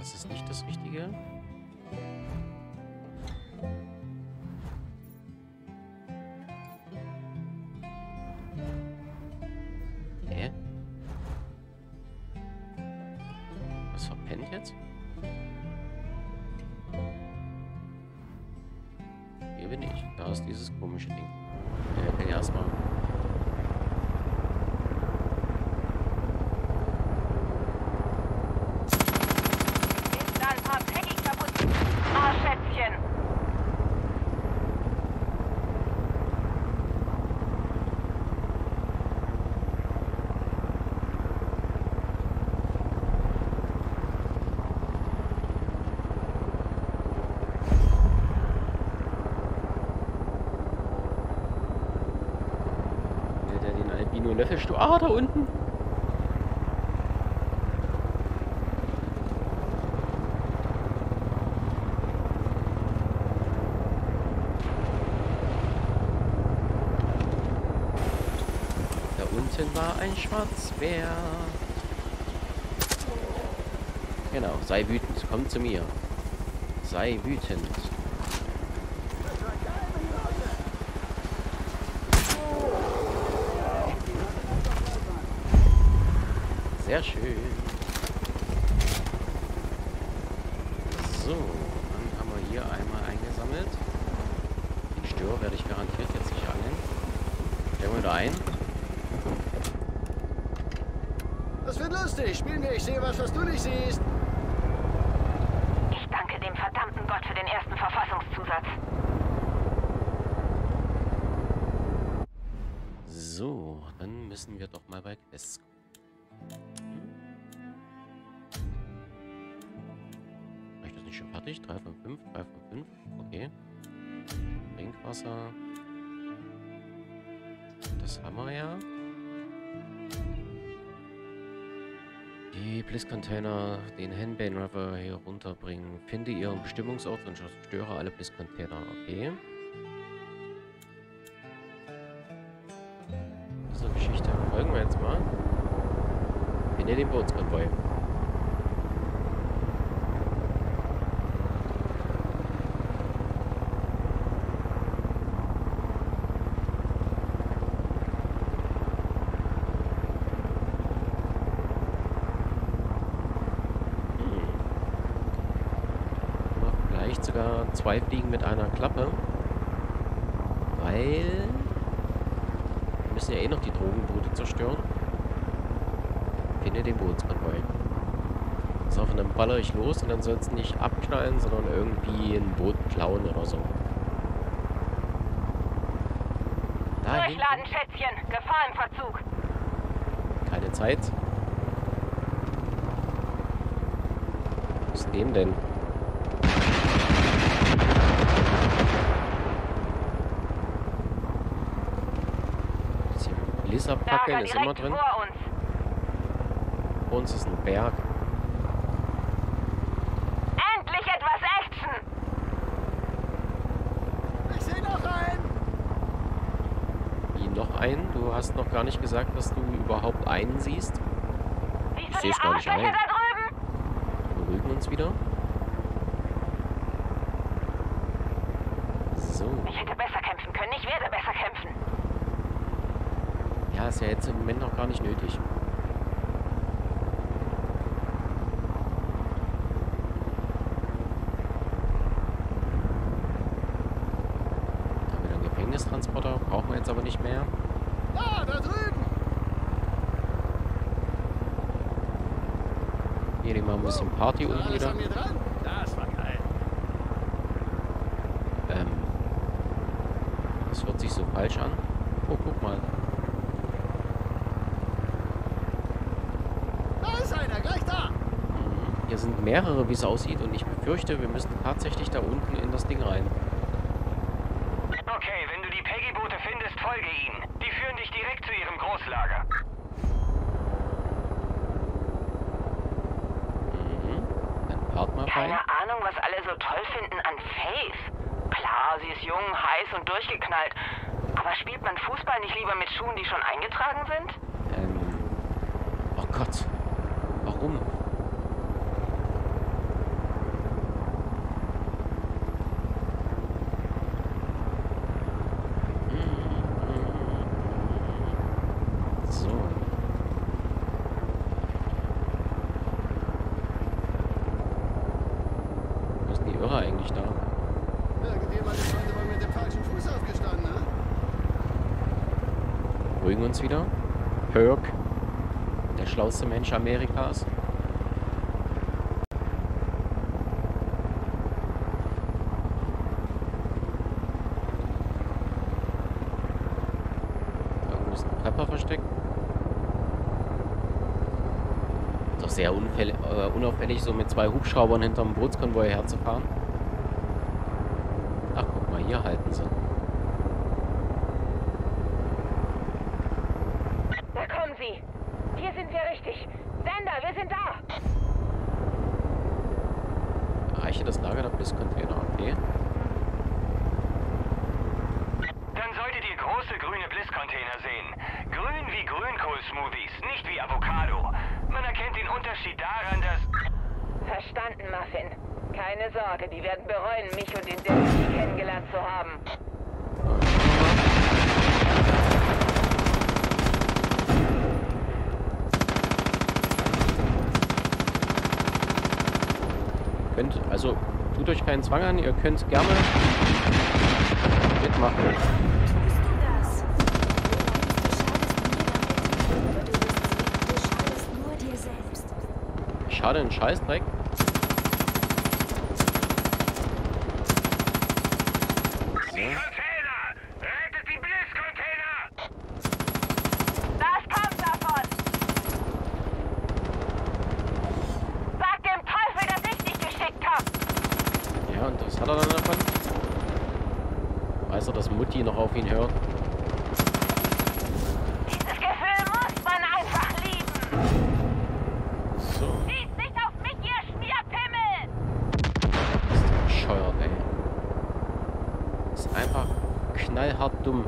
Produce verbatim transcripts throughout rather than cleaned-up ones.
Das ist nicht das Richtige. Hä? Was verpennt jetzt? Hier bin ich. Da ist dieses komische Ding. Ja, wir können ja erstmal. Albino löffelst du? Ah, da unten. Da unten war ein Schwarzbär. Genau, sei wütend. Komm zu mir. Sei wütend. Sehr schön. So, dann haben wir hier einmal eingesammelt. Den Stör werde ich garantiert jetzt nicht angeln. Stellen wir da ein. Das wird lustig. Spielen wir, ich sehe was, was du nicht siehst. Ich danke dem verdammten Gott für den ersten Verfassungszusatz. So, dann müssen wir doch mal bei Quests gucken. Schon fertig. drei von fünf, drei von fünf. Okay. Trinkwasser. Das haben wir ja. Die Bliss-Container, den Henbane River hier runterbringen. Finde ihren Bestimmungsort und zerstöre alle Bliss-Container. Okay. Diese Geschichte folgen wir jetzt mal. Finde den Bootskonvoi. Sogar zwei Fliegen mit einer Klappe, weil wir müssen ja eh noch die Drogenboote zerstören. Finde den Bootskonvoi. So, von dann baller ich los und dann soll es nicht abknallen, sondern irgendwie ein Boot klauen oder so. Da Durchladen, Schätzchen! Gefahr im Verzug! Keine Zeit. Was ist dem denn? Fackeln ist immer drin. Vor uns. Vor uns ist ein Berg. Endlich etwas Action! Ich sehe noch einen! Wie, noch einen? Du hast noch gar nicht gesagt, dass du überhaupt einen siehst. Ich sehe es gar nicht ein. Wir beruhigen uns wieder. So. Ich hätte besser kämpfen können. Ich werde besser kämpfen. Ja, ist ja jetzt im Moment noch gar nicht nötig. Da haben wir einen Gefängnistransporter, brauchen wir jetzt aber nicht mehr. Ah, da drüben! Hier nehmen wir ein bisschen Party um Alles wieder. an mir dran? Das war geil. Ähm. Das hört sich so falsch an. Oh, guck mal. Hier sind mehrere, wie es aussieht, und ich befürchte, wir müssen tatsächlich da unten in das Ding rein. Okay, wenn du die Peggy-Boote findest, folge ihnen. Die führen dich direkt zu ihrem Großlager. Mhm. Dann fahrt mal rein. Keine Ahnung, was alle so toll finden an Faith. Klar, sie ist jung, heiß und durchgeknallt. Aber spielt man Fußball nicht lieber mit Schuhen, die schon eingetragen sind? Ähm. Oh Gott. Warum? beruhigen uns wieder. Herc, der schlauste Mensch Amerikas. Irgendwo ist ein Prepper versteckt. Ist doch sehr unfällig, äh, unauffällig, so mit zwei Hubschraubern hinterm Bootskonvoi herzufahren. Ach, guck mal, hier halten sie. Da kommen sie. Hier sind wir richtig. Sender, wir sind da. Erreiche das Lager der Bliss-Container, okay. Dann solltet ihr große grüne Bliss-Container sehen. Grün wie Grünkohl-Smoothies, nicht wie Avocado. Man erkennt den Unterschied daran, dass... Verstanden, Muffin. Keine Sorge, die werden bereuen, mich und den Deputy kennengelernt zu haben. Könnt, also tut euch keinen Zwang an, ihr könnt gerne mitmachen. Tust du das? Du schadest nur dir selbst. Schade, ein Scheißdreck. Die Container! Rettet die Bliss-Container! Das kommt davon! Sag dem Teufel, dass ich dich geschickt hab! Ja, und was hat er dann davon? Weiß er, dass Mutti noch auf ihn hört? Dieses Gefühl muss man einfach lieben! So, Schießt nicht auf mich, ihr Schmierpimmel! ist der bescheuert, ey. Ist einfach knallhart dumm.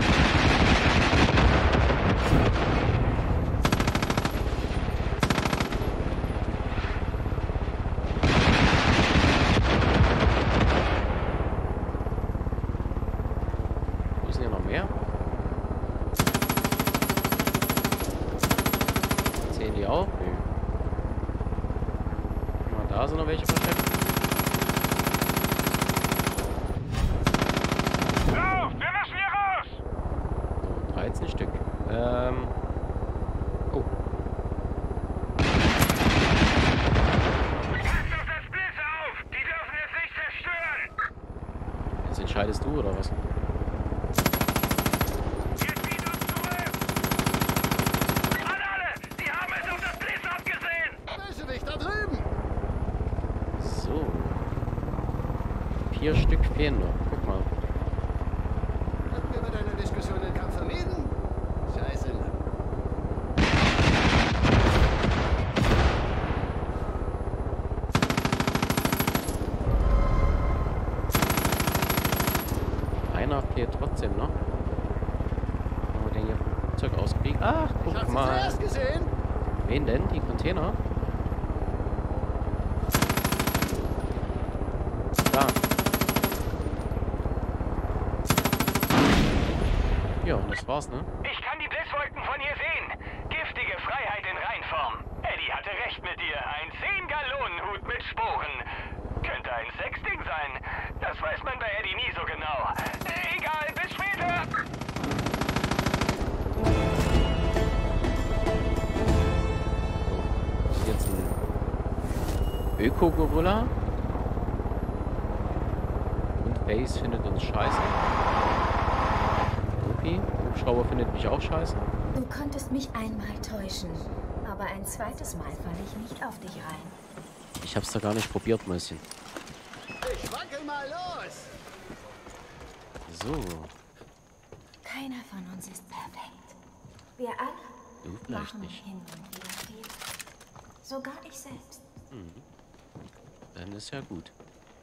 Wo sind hier noch mehr? Zählen die auch? Nö. Guck mal, da sind noch welche versteckt. Lauf! Wir müssen hier raus! So, dreizehn Stück. Ähm. Oh. Passt auf das Bliss auf! Die dürfen es nicht zerstören! Jetzt entscheidest du, oder was? Ihr zieht uns zurück! An alle! Die haben es auf das Bliss abgesehen! Bösewicht da drüben! So. Vier Stück fehlen noch. Guck mal. Hatten wir bei deiner Diskussion den Kampf vermieden? Scheiße, Mann. Einer fehlt trotzdem noch. Wenn wir den hier vom Flugzeug auskriegen. Ach, Ich guck hab sie mal. zuerst gesehen. Wen denn? Die Container? Da. Ja, und das war's, ne? Ich kann die Blitzwolken von hier sehen. Giftige Freiheit in Reinform. Eddie hatte recht mit dir. Ein zehn-Gallonen-Hut mit Sporen. Könnte ein Sexding sein. Das weiß man bei Eddie nie so genau. Egal, bis später. Das ist jetzt ein Öko-Gorilla. Und Base findet uns scheiße. Okay, Hubschrauber findet mich auch scheiße. Du konntest mich einmal täuschen, aber ein zweites Mal falle ich nicht auf dich rein. Ich hab's doch gar nicht probiert, Mäuschen. Ich wackel mal los. So, Keiner von uns ist perfekt. Wir alle du vielleicht machen nicht. hin und wieder Fehler. Sogar ich selbst. Dann ist ja gut.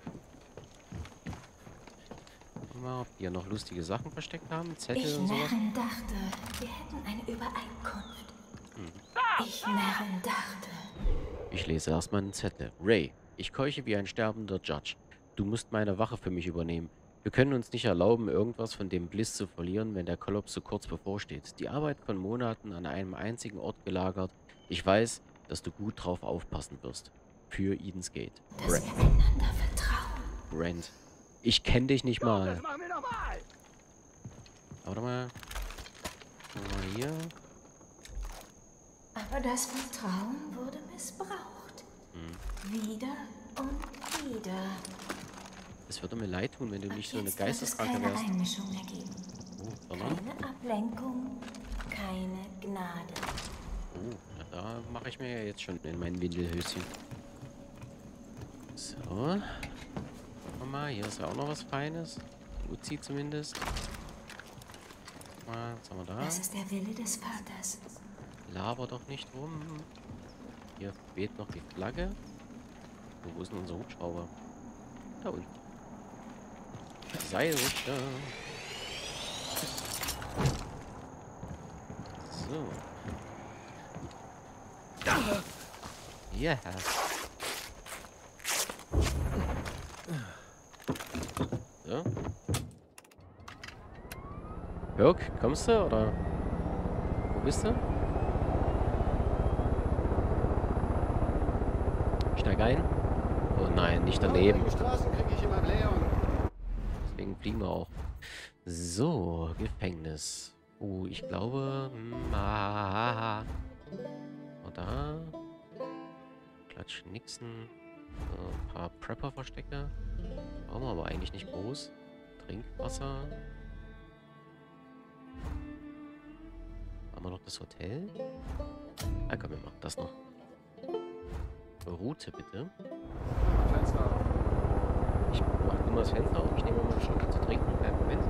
Gucken wir mal, ob die ja noch lustige Sachen versteckt haben. Zettel Ich und sowas. Narren dachte, wir hätten eine Übereinkunft. Ich Narren dachte. Ich lese erstmal einen Zettel. Ray, ich keuche wie ein sterbender Judge. Du musst meine Wache für mich übernehmen. Wir können uns nicht erlauben, irgendwas von dem Bliss zu verlieren, wenn der Kollaps so kurz bevorsteht. Die Arbeit von Monaten an einem einzigen Ort gelagert. Ich weiß, dass du gut drauf aufpassen wirst. Für Eden's Gate. Dass Brent. wir einander vertrauen. Brent. Ich kenne dich nicht mal. Das machen wir nochmal. Warte mal. Mal hier. Aber das Vertrauen wurde missbraucht. Hm. Wieder und wieder. Es würde mir leid tun, wenn du nicht so eine Jetzt wird es Geisteskranke keine wärst. Einmischung mehr geben. Oh, sondern? Keine Ablenkung, keine Gnade. Oh, na, da mache ich mir ja jetzt schon in mein Windelhöschen. So. Gucken wir mal, hier ist ja auch noch was Feines. Uzi zumindest. Mal, was haben wir da? Das ist der Wille des Vaters. Laber doch nicht rum. Hier weht noch die Flagge. Wo ist denn unser Hubschrauber? Da unten. Seilrutscher. So. Ja. Yeah. So. Jörg, kommst du oder? Wo bist du? Steig ein. Oh nein, nicht daneben. Die Straßen kriege ich immer Blähung. Deswegen fliegen wir auch. So, Gefängnis. Oh, ich glaube... Hm, ah, oder? Klatsch, Nixon. So, ein paar Prepper-Verstecke. Brauchen wir aber eigentlich nicht groß. Trinkwasser. Haben wir noch das Hotel? Ah, komm, wir machen das noch. Route bitte. Fenster auf. Ich mach nur das Fenster auf. Ich nehme mal einen Schluck zu trinken. Kleinen Moment.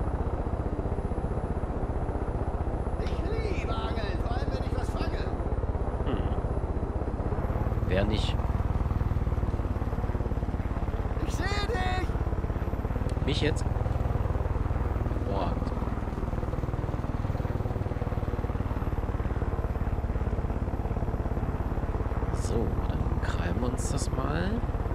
Ich liebe Angeln, vor allem wenn ich was fange. Hm. Wer nicht? Ich sehe dich! Mich jetzt? Boah. So, dann krallen wir uns das mal.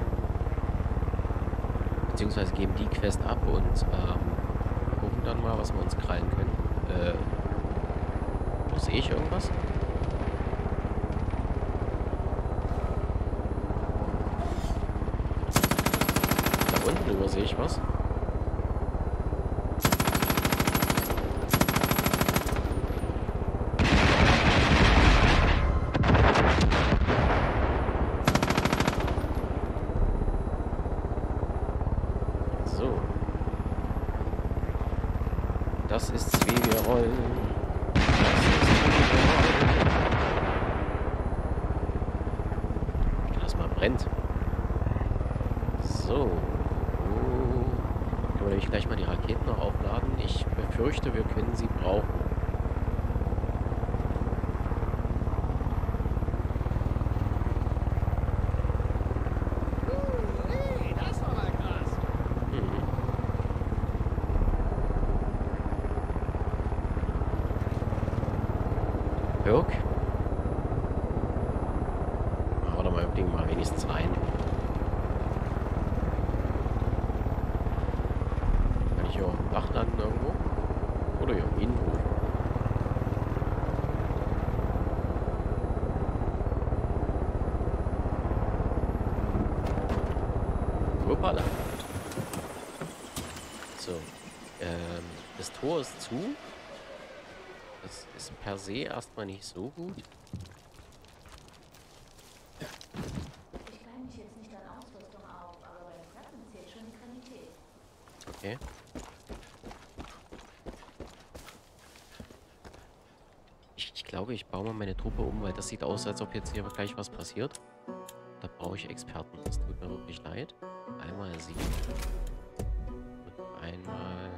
Beziehungsweise geben die Quest ab und ähm, gucken dann mal, was wir uns krallen können. Äh, wo sehe ich irgendwas? Da unten übersehe ich was. Das ist Zwiebelrollen. Das ist Zwiebelrollen. Lass mal brennt. So. Können wir nämlich gleich mal die Raketen noch aufladen. Ich befürchte, wir können sie brauchen. Hey, das war mal krass. Mhm. Jörg? Hau doch mal unbedingt mal wenigstens rein. Kann ich hier auf dem Dach landen irgendwo? Oder hier im Innenhof? Hoppala. So. Ähm, das Tor ist zu. Das ist per se erstmal nicht so gut. Ich kleine mich jetzt nicht an Ausrüstung auf, aber beim Preppen zählt schon die Qualität. Okay. Ich, ich glaube, ich baue mal meine Truppe um, weil das sieht aus, als ob jetzt hier gleich was passiert. Da brauche ich Experten. Das tut mir wirklich leid. Einmal sie. Und einmal...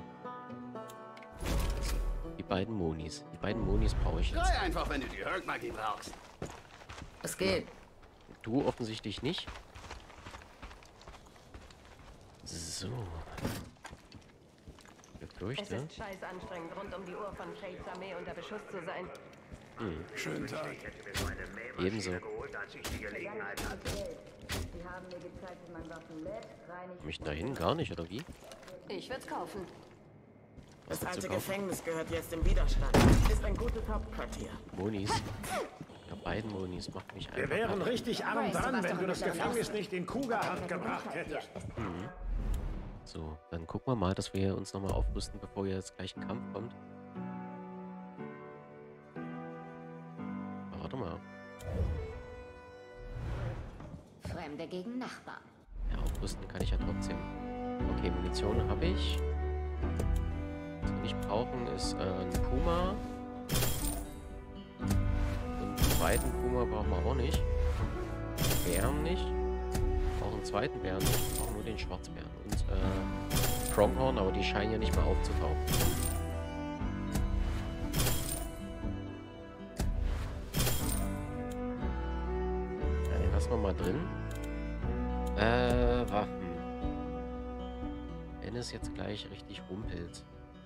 Die beiden Monis. Die beiden Monis brauche ich jetzt. Schrei einfach, wenn du die Hörgmagie brauchst. Es geht. Du offensichtlich nicht. So. Ich Es befürchte. ist scheiß anstrengend, rund um die Uhr von Shades Armee unter Beschuss zu sein. Hm. Schönen Tag. Ebenso. Sie haben mir gezeigt, wie man Waffen lädt, reinigt. Mich dahin gar nicht, oder wie? Ich würde es kaufen. Was Das alte dazu kaufen? Gefängnis gehört jetzt im Widerstand. Ist ein gutes Hauptquartier. Monis. Ja, beiden Monis macht mich Wir einfach. wären ab. richtig arm Weißt du, dran, was wenn doch du das mit der Gefängnis Faust- nicht in Kuga-Hand gebracht hättest. So, dann gucken wir mal, dass wir uns nochmal aufrüsten, bevor hier jetzt gleich ein Kampf kommt. Fremde gegen Nachbarn. Ja, aufrüsten kann ich ja trotzdem. Okay, Munition habe ich. Was wir nicht brauchen, ist äh, ein Puma. Und einen zweiten Puma brauchen wir auch nicht. Bären nicht. Auch einen zweiten Bären nicht. Wir brauchen nur den Schwarzbären. Und äh, Pronghorn, aber die scheinen ja nicht mehr aufzutauchen. Ja, den lassen wir mal drin. Äh, Waffen. Wenn es jetzt gleich richtig rumpelt.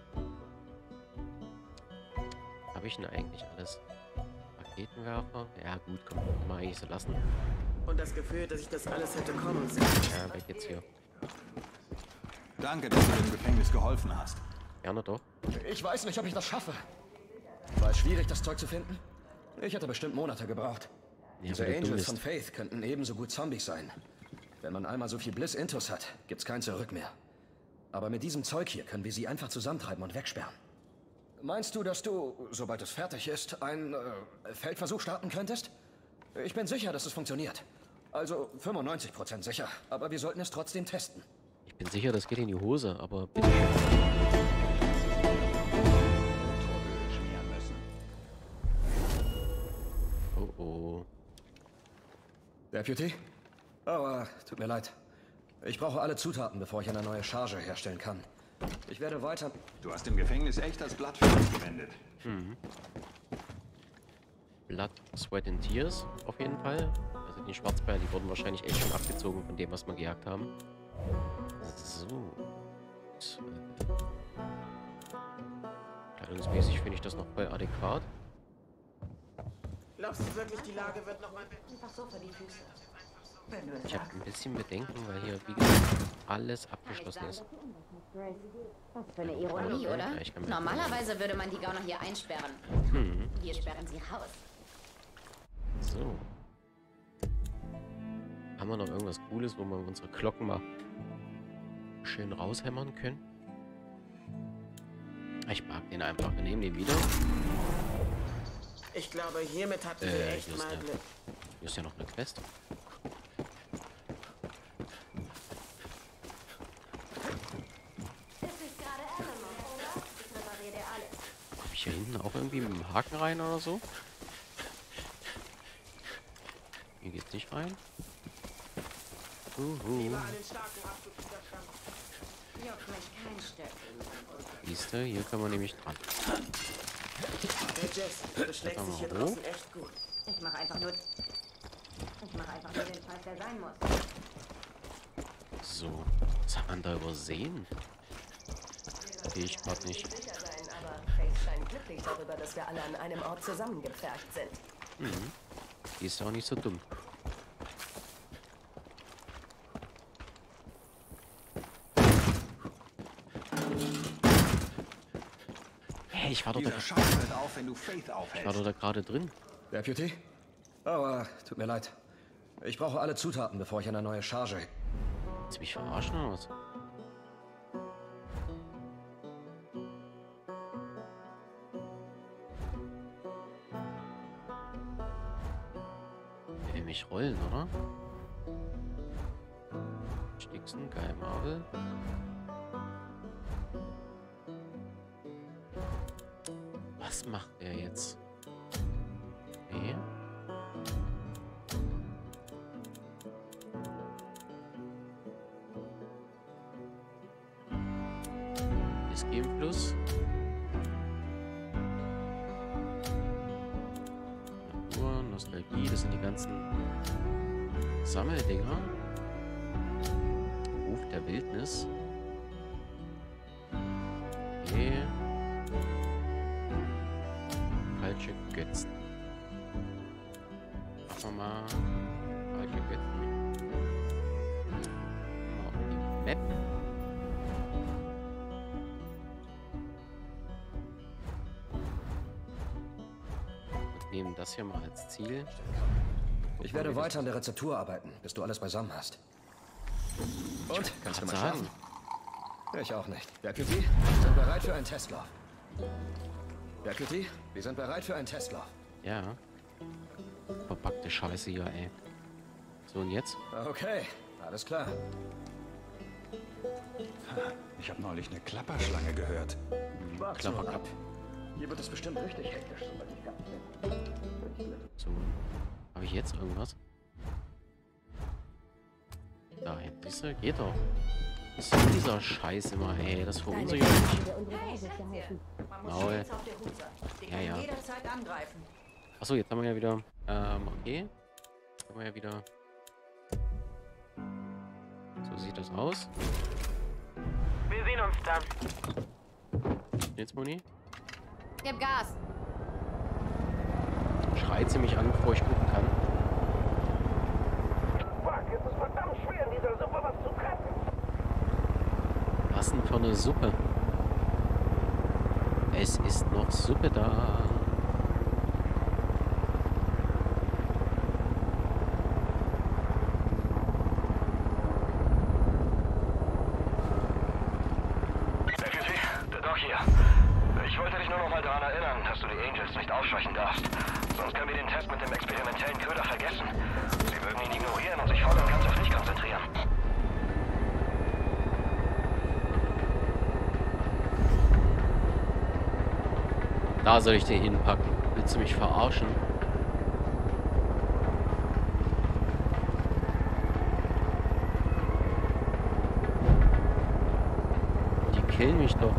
Habe ich denn eigentlich alles? Raketenwerfer? Ja gut, komm, kann man eigentlich so lassen. Und das Gefühl, dass ich das alles hätte kommen sehen. Ja, weg jetzt hier. Danke, dass du dem Gefängnis geholfen hast. Gerne doch. Ich weiß nicht, ob ich das schaffe. War es schwierig, das Zeug zu finden? Ich hätte bestimmt Monate gebraucht. Ja, Diese weil du dumm Angels bist. von Faith könnten ebenso gut Zombies sein. Wenn man einmal so viel Bliss-Intus hat, gibt's kein Zurück mehr. Aber mit diesem Zeug hier können wir sie einfach zusammentreiben und wegsperren. Meinst du, dass du, sobald es fertig ist, einen äh, Feldversuch starten könntest? Ich bin sicher, dass es funktioniert. Also fünfundneunzig Prozent sicher. Aber wir sollten es trotzdem testen. Ich bin sicher, das geht in die Hose, aber bitte. Oh oh. Deputy? Oh, äh, tut mir leid. Ich brauche alle Zutaten, bevor ich eine neue Charge herstellen kann. Ich werde weiter... Du hast im Gefängnis echt das Blatt für uns gewendet. Mhm. Blood, Sweat and Tears auf jeden Fall. Also die Schwarzbären, die wurden wahrscheinlich echt schon abgezogen von dem, was wir gejagt haben. So. Und, äh, kleidungsmäßig finde ich das noch voll adäquat. Glaubst du wirklich, die Lage wird noch mal... Einfach so für die Füße. Ich habe ein bisschen Bedenken, weil hier, wie gesagt, alles abgeschlossen ist. Was für eine Ironie, oder? Ja, ich kann mir Normalerweise würde man die Gauner hier einsperren. Mhm. Wir sperren sie raus. So. Haben wir noch irgendwas Cooles, wo wir unsere Glocken mal schön raushämmern können? Ich mag den einfach. Wir nehmen den wieder. Ich glaube, hiermit hatten wir Äh, echt hier ist, mal der, Glück. hier ist ja noch eine Quest. Das ist gerade Eleanor, oder? Ich repariere dir alles. Komm ich hier hinten auch irgendwie mit dem Haken rein oder so? Hier geht's nicht rein. Uhu. Lieber einen starken Abzug widerstanden. Juckt mich kein Stück. Siehste, hier können wir nämlich dran. Hey Jess, du schlägst Machen dich wir hier hoch. draußen echt gut. Ich mache einfach nur... Ich mache einfach nur den Fall, der sein muss. So. Was hat man da übersehen? Sehe ich gerade nicht. Sicher sein, aber Faith scheint glücklich darüber, dass wir alle an einem Ort zusammengepfercht sind. Mhm. Die ist ja auch nicht so dumm. Hey, ich war doch da, Dieser Scheiß hört auf, wenn du Faith ich war aufhältst. doch da gerade drin. Deputy? Oh, äh, tut mir leid. Ich brauche alle Zutaten, bevor ich eine neue Charge... Willst du mich verarschen oder was? Der will mich rollen, oder? Stixen, geil, Marvel. Was macht er jetzt? Nee. Whisky im Fluss. Natur, Nostalgie, das sind die ganzen Sammeldinger. Ruf der Wildnis. Okay. Falsche Götzen. Machen wir mal falsche Götzen. Mal auf die Map. Und nehmen das hier mal als Ziel. Ich werde weiter an der Rezeptur arbeiten, bis du alles beisammen hast. Und? Kannst du mal sagen. schlafen? Ich auch nicht. Deputy, wir sind bereit für einen Testlauf. Deputy, wir sind bereit für einen Testlauf. Ja. Verpackte Scheiße hier, ey. So, und jetzt? Okay, alles klar. Ich habe neulich eine Klapperschlange gehört. Wart nur ab. Hier wird es bestimmt richtig hektisch, sobald ich fertig bin. So. Habe ich jetzt irgendwas? Dahin. Siehst du? Geht doch. Was ist dieser Scheiß immer, ey? Das verunsichert mich. Maul. Ja, ja. Achso, jetzt haben wir ja wieder... Ähm, okay. Jetzt haben wir ja wieder... So sieht das aus. Wir sehen uns dann. Jetzt, Moni. Gib Gas. Schreit sie mich an, bevor ich gucken kann. Fuck, es ist verdammt schwer, in dieser Suppe was zu treffen. Was denn für eine Suppe? Es ist noch Suppe da. Deputy, der Doc hier. Ich wollte dich nur noch mal daran erinnern, dass du die Angels nicht aufschwächen darfst. Sonst können wir den Test mit dem experimentellen Köder vergessen. Sie würden ihn ignorieren und sich voll und ganz auf dich konzentrieren. Da soll ich den hinpacken. Willst du mich verarschen? Die killen mich doch.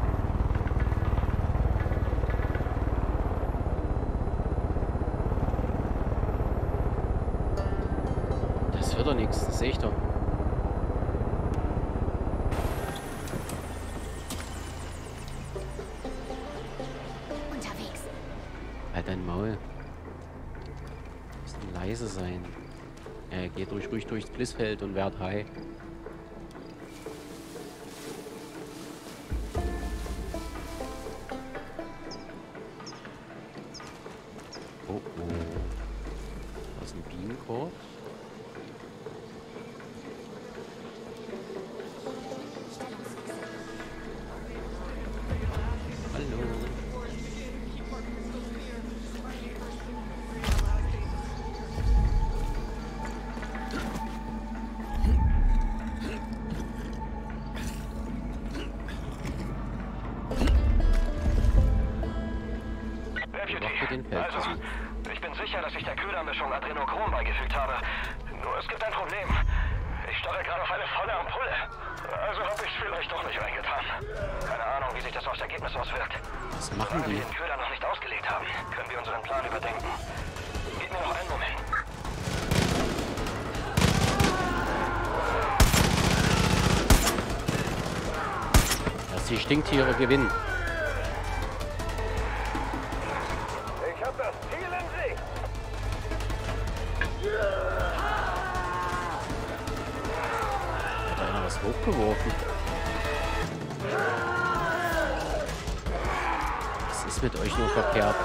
Das wird doch nichts, das sehe ich doch. Halt dein Maul. Bisschen leise sein. Er geht ruhig, ruhig durchs Blissfeld und wehrt high. Oh oh. Da ist ein Bienenkorb. Hallo. Also, ich bin sicher, dass ich der Ködermischung Adrenochrom beigefügt habe. Nur es gibt ein Problem. Ich starre gerade auf eine volle Ampulle. Also habe ich es vielleicht doch nicht reingetan. Keine Ahnung, wie sich das aufs Ergebnis auswirkt. Was machen Solange die? wir den Köder noch nicht ausgelegt haben, können wir unseren Plan überdenken. Gib mir noch einen Moment. Lass die Stinktiere gewinnen. Ich habe das Ziel in Sicht. Hat da einer was hochgeworfen? Was ist mit euch nur verkehrt?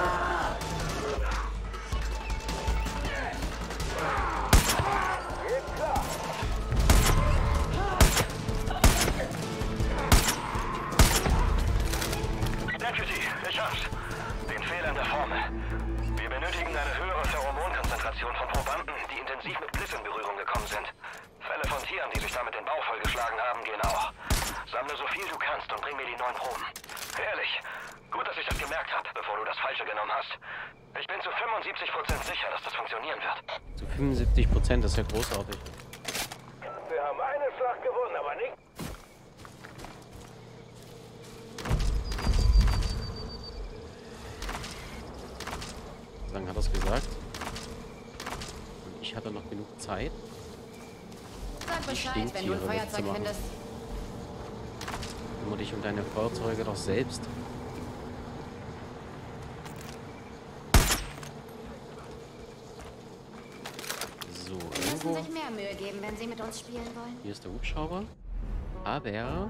Deputy, ich hab's. Den Fehler in der Formel. Wir benötigen eine höhere Pheromonkonzentration von Probanden, die intensiv mit Bliss in Berührung gekommen sind. Fälle von Tieren, die sich damit den Bauch vollgeschlagen haben, gehen auch. Sammle so viel du kannst und bring mir die neuen Proben. Ehrlich, gut, dass ich das gemerkt habe, bevor du das Falsche genommen hast. Ich bin zu fünfundsiebzig Prozent sicher, dass das funktionieren wird. Zu fünfundsiebzig Prozent, das ist ja großartig. Wir haben eine Schlacht gewonnen, aber nicht. So lange hat er es gesagt. Und ich hatte noch genug Zeit. Sag Die Bescheid, wenn du ein Stinktiere Feuerzeug wegzumachen. findest. Kümmere dich um deine Feuerzeuge doch selbst. So, Sie müssen irgendwo. sich mehr Mühe geben, wenn sie mit uns spielen wollen. Hier ist der Hubschrauber. Aber...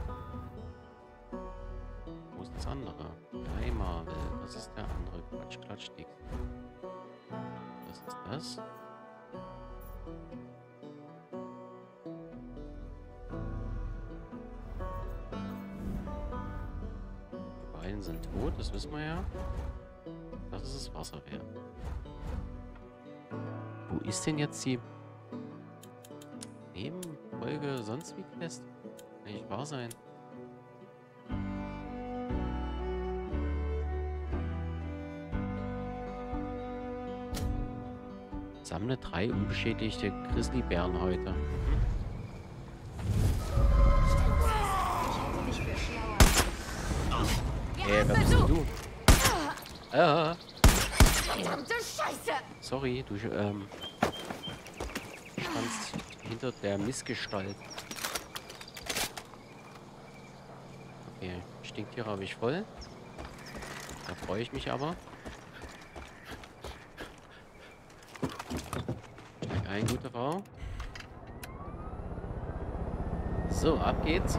Wo ist das andere? Hi Marvel. Was ist der andere? Quatsch, Klatschdick. Was ist das? Die beiden sind tot, das wissen wir ja. Das ist das Wasserwehr. Wo ist denn jetzt die Nebenfolge sonst wie Quest? Kann nicht wahr sein. Sammle drei unbeschädigte Grizzlybären heute. Hey, wer bist denn du? Ah. Verdammte Scheiße! Sorry, du ähm, standst hinter der Missgestalt. Okay, Stinktiere habe ich voll. Da freue ich mich aber. Steig ein, gute Frau. So, ab geht's.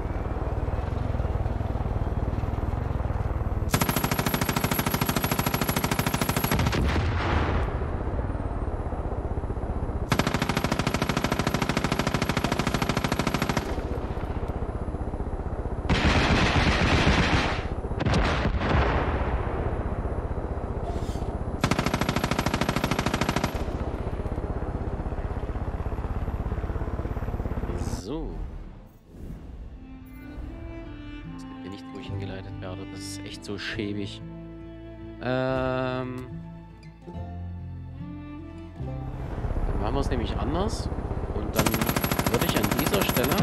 So. Es gibt hier nichts, wo ich hingeleitet werde. Das ist echt so schäbig. Ähm. Dann machen wir es nämlich anders. Und dann würde ich an dieser Stelle,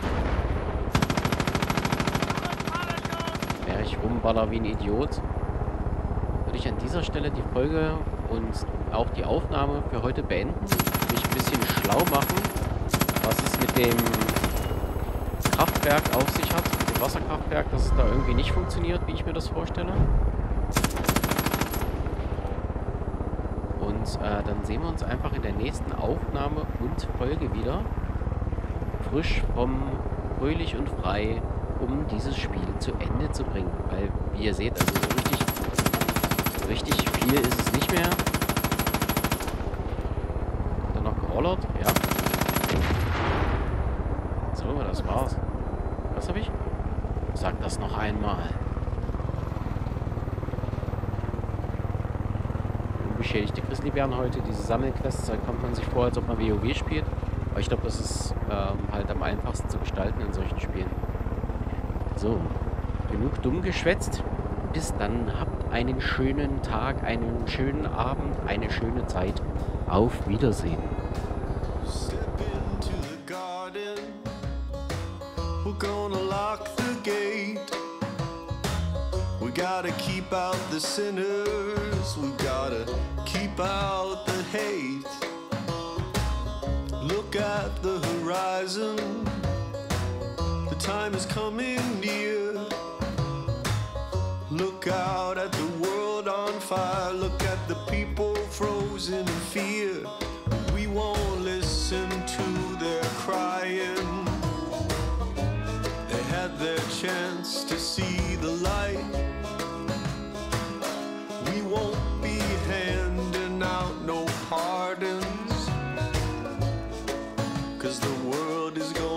wäre ich rumballer wie ein Idiot, würde ich an dieser Stelle die Folge und auch die Aufnahme für heute beenden. Mich ein bisschen schlau machen, was es mit dem Kraftwerk auf sich hat, mit dem Wasserkraftwerk, dass es da irgendwie nicht funktioniert, wie ich mir das vorstelle. Und äh, dann sehen wir uns einfach in der nächsten Aufnahme und Folge wieder. Frisch, vom fröhlich und frei, um dieses Spiel zu Ende zu bringen. Weil, wie ihr seht, also so richtig, so richtig viel ist es nicht mehr. Dann noch gerollert, ja. So, das war's. Was habe ich? Sag das noch einmal. Unbeschädigte Grizzlybären heute. Diese Sammelquests, da kommt man sich vor, als ob man WoW spielt. Aber ich glaube, das ist ähm, halt am einfachsten zu gestalten in solchen Spielen. So, genug dumm geschwätzt. Bis dann, habt einen schönen Tag, einen schönen Abend, eine schöne Zeit. Auf Wiedersehen. We're gonna lock the gate. We gotta keep out the sinners. We gotta keep out the hate. Look at the horizon. The time is coming near. Look out at the world on fire. Look at the people frozen in fear. We won't listen to their crying. They had their chance to see the light. We won't be handing out no pardons, 'cause the world is going